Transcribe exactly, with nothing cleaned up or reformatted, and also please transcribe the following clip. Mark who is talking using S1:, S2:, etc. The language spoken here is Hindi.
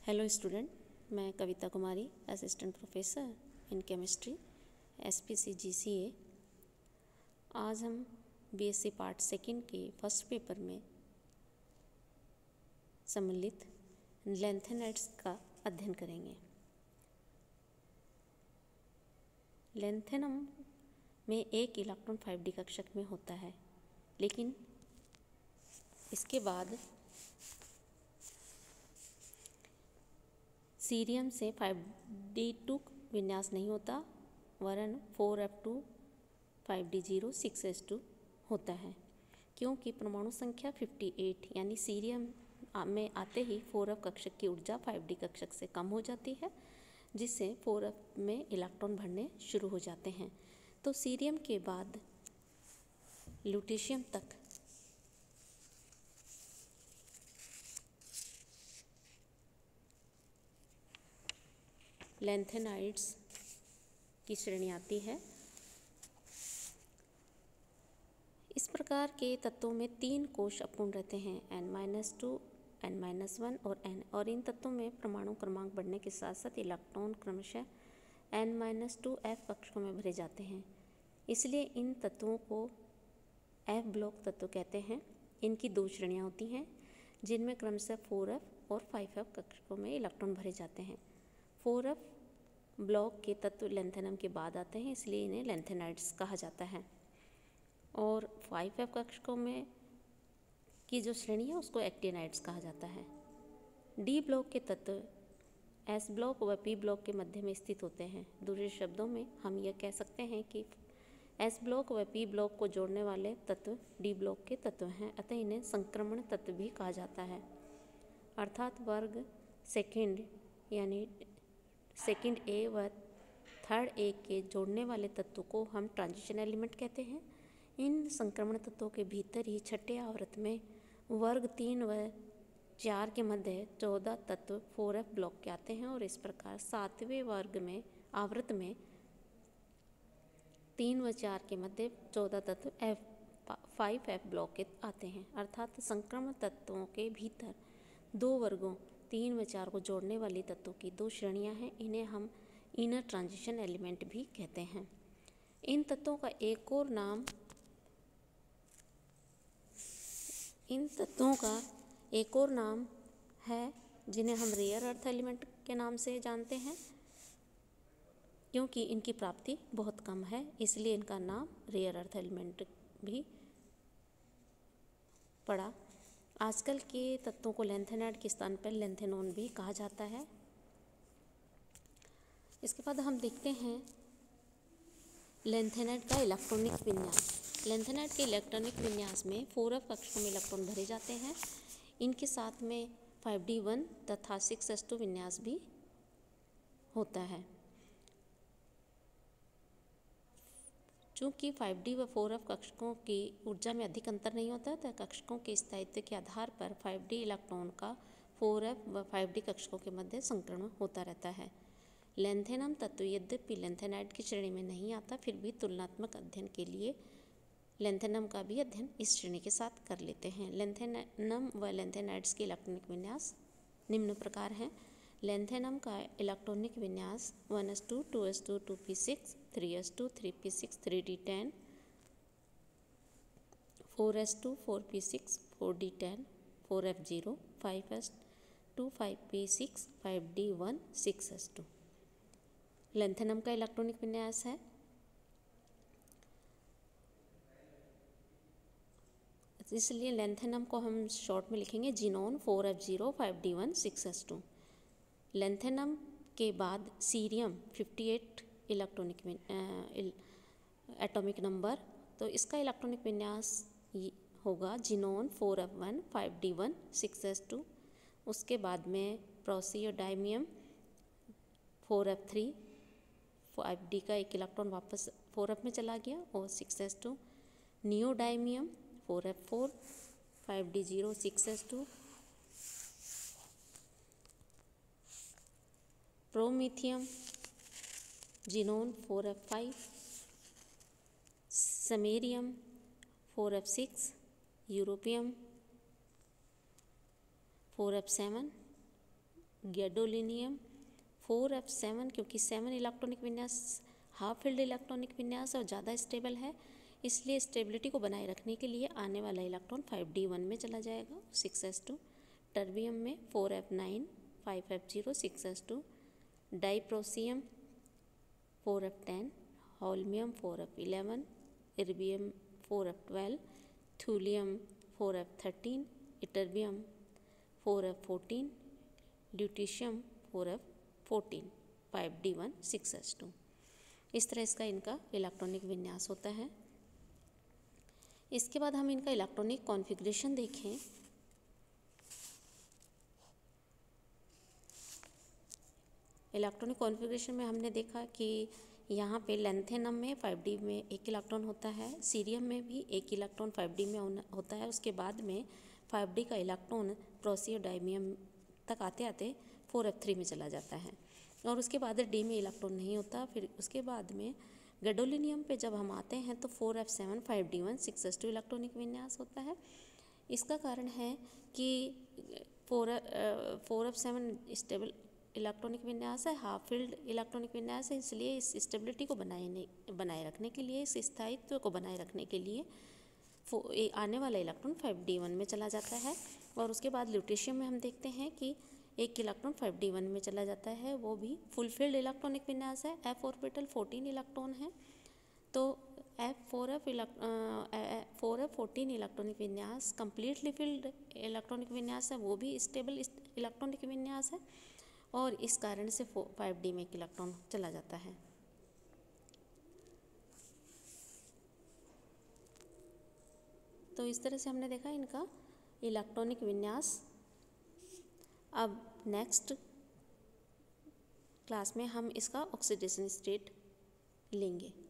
S1: हेलो स्टूडेंट, मैं Kavita Kumari, assistant professor in chemistry, SPC GCA. आज हम बीएससी पार्ट सेकंड के फर्स्ट पेपर में सम्मिलित लैंथेनाइड्स का अध्ययन करेंगे। लैंथेनम में एक इलेक्ट्रॉन फाइव डी कक्षक में होता है, लेकिन इसके बाद सीरियम से फाइव डी टू विन्यास नहीं होता, वरन four F two five D zero six S two होता है, क्योंकि परमाणु संख्या अट्ठावन यानी सीरियम में आते ही फोर एफ कक्षक की ऊर्जा फाइव डी कक्षक से कम हो जाती है, जिससे फोर एफ में इलेक्ट्रॉन भरने शुरू हो जाते हैं। तो सीरियम के बाद ल्यूटेशियम तक लैंथेनाइड्स की श्रेणी आती है। इस प्रकार के तत्वों में तीन कोश अपूर्ण रहते हैं, N minus two, N minus one और एन, और इन तत्वों में परमाणु क्रमांक बढ़ने के साथ साथ इलेक्ट्रॉन क्रमशः एन माइनस टू एफ कक्षकों में भरे जाते हैं। इसलिए इन तत्वों को एफ ब्लॉक तत्व कहते हैं। इनकी दो श्रेणियाँ होती हैं, जिनमें क्रमशः फोर एफ और फाइव एफ कक्षकों में इलेक्ट्रॉन भरे जाते हैं। फोर एफ ब्लॉक के तत्व लैंथेनम के बाद आते हैं, इसलिए इन्हें लैंथेनाइड्स कहा जाता है। और फाइव एफ कक्षकों में की जो श्रेणी है उसको एक्टिनाइड्स कहा जाता है। डी ब्लॉक के तत्व एस ब्लॉक व पी ब्लॉक के मध्य में स्थित होते हैं। दूसरे शब्दों में हम यह कह सकते हैं कि एस ब्लॉक व पी ब्लॉक को जोड़ने वाले तत्व डी ब्लॉक के तत्व हैं, अतः इन्हें संक्रमण तत्व भी कहा जाता है। अर्थात वर्ग सेकंड यानी सेकंड ए व थर्ड ए के जोड़ने वाले तत्व को हम ट्रांजिशन एलिमेंट कहते हैं। इन संक्रमण तत्वों के भीतर ही छठे आवृत्त में वर्ग तीन व चार के मध्य चौदह तत्व फोर एफ ब्लॉक के आते हैं, और इस प्रकार सातवें वर्ग में आवृत्त में तीन व चार के मध्य चौदह तत्व एफ फाइव एफ ब्लॉक के आते हैं। अर्थात संक्रमण तत्वों के भीतर दो वर्गों तीन व चार को जोड़ने वाली तत्वों की दो श्रेणियां हैं। इन्हें हम इनर ट्रांजिशन एलिमेंट भी कहते हैं। इन तत्वों का एक और नाम इन तत्वों का एक और नाम है जिन्हें हम रेयर अर्थ एलिमेंट के नाम से जानते हैं। क्योंकि इनकी प्राप्ति बहुत कम है, इसलिए इनका नाम रेयर अर्थ एलिमेंट भी पड़ा। आजकल के तत्वों को लैंथेनाइड के स्थान पर लैंथेनॉन भी कहा जाता है। इसके बाद हम देखते हैं लैंथेनाइड का इलेक्ट्रॉनिक विन्यास। लैंथेनाइड के इलेक्ट्रॉनिक विन्यास में फोर एफ कक्षकों में इलेक्ट्रॉन भरे जाते हैं। इनके साथ में फाइव डी वन तथा सिक्स एस टू विन्यास भी होता है। चूँकि फाइव डी व फोर एफ कक्षकों की ऊर्जा में अधिक अंतर नहीं होता, तो कक्षकों के स्थायित्व के आधार पर फाइव डी इलेक्ट्रॉन का फोर एफ व फाइव डी कक्षकों के मध्य संक्रमण होता रहता है। लैंथेनम तत्व यद्यपि लैंथेनाइड की श्रेणी में नहीं आता, फिर भी तुलनात्मक अध्ययन के लिए लैंथेनम का भी अध्ययन इस श्रेणी के साथ कर लेते हैं। लैंथेनम व लैंथेनाइड्स के इलेक्ट्रॉनिक विन्यास निम्न प्रकार हैं। लैंथेनम का इलेक्ट्रॉनिक विन्यास one s two, two s two, two p six, three s two, three p six, three d ten, four s two, four p six, four d ten, four f zero, five s two, five p six, five d one, six S two lanthanum का इलेक्ट्रॉनिक विन्यास है। इसलिए लैंथेनम को हम शॉर्ट में लिखेंगे xenon four f zero, five d one, six S two. Lanthanum के बाद सीरियम अट्ठावन इलेक्ट्रॉनिक एटॉमिक नंबर, तो इसका इलेक्ट्रॉनिक विन्यास होगा xenon four f one, five d one, six S two. उसके बाद में praseodymium four f three, five d का एक इलेक्ट्रॉन वापस फोर एफ में चला गया और six S two. Neodymium four f four, five D zero, six S two. Promethium xenon four f five, samarium four f six, europium four f seven, gadolinium four f seven, क्योंकि सेवन इलेक्ट्रॉनिक विन्यास हाफ फिल्ड इलेक्ट्रॉनिक विन्यास और ज़्यादा स्टेबल है, इसलिए स्टेबिलिटी को बनाए रखने के लिए आने वाला इलेक्ट्रॉन फाइव डी वन में चला जाएगा, सिक्स एस टू। टर्बियम में four f nine, five f zero, six S two. Dysprosium four f ten, holmium four f eleven, erbium four f twelve, thulium four f thirteen, ytterbium four f fourteen, lutetium four f fourteen, five d one, six S two. इस तरह इसका इनका इलेक्ट्रॉनिक विन्यास होता है। इसके बाद हम इनका इलेक्ट्रॉनिक कॉन्फ़िगरेशन देखें। इलेक्ट्रॉनिक कॉन्फ़िगरेशन में हमने देखा कि यहाँ पे लेंथेनम में फाइव डी में एक इलेक्ट्रॉन होता है, सीरियम में भी एक इलेक्ट्रॉन फाइव डी में होता है। उसके बाद में फाइव डी का इलेक्ट्रॉन प्रोसियोडाइमियम तक आते आते फोर एफ थ्री में चला जाता है और उसके बाद डी में इलेक्ट्रॉन नहीं होता। फिर उसके बाद में गैडोलिनियम पे जब हम आते हैं तो four f seven, five d one, six S two electronic विन्यास होता है। इसका कारण है कि four four f seven stable electronic विन्यास है, हाफ फील्ड इलेक्ट्रॉनिक विन्यास है, इसलिए इस स्टेबिलिटी को बनाए बनाए रखने के लिए, इस स्थायित्व को बनाए रखने के लिए आने वाला इलेक्ट्रॉन फाइव डी वन में चला जाता है। और उसके बाद ल्यूटेशियम में हम देखते हैं कि एक इलेक्ट्रॉन फाइव डी वन में चला जाता है, वो भी फुल फील्ड इलेक्ट्रॉनिक विन्यास है, एफ ऑर्बिटल फोर्टीन इलेक्ट्रॉन है। तो f four f four f fourteen electronic विन्यास कंप्लीटली फील्ड इलेक्ट्रॉनिक विन्यास है, वो भी स्टेबल इलेक्ट्रॉनिक विन्यास है और इस कारण से फाइव डी में एक इलेक्ट्रॉन चला जाता है। तो इस तरह से हमने देखा इनका इलेक्ट्रॉनिक विन्यास। अब नेक्स्ट क्लास में हम इसका ऑक्सीडेशन स्टेट लेंगे।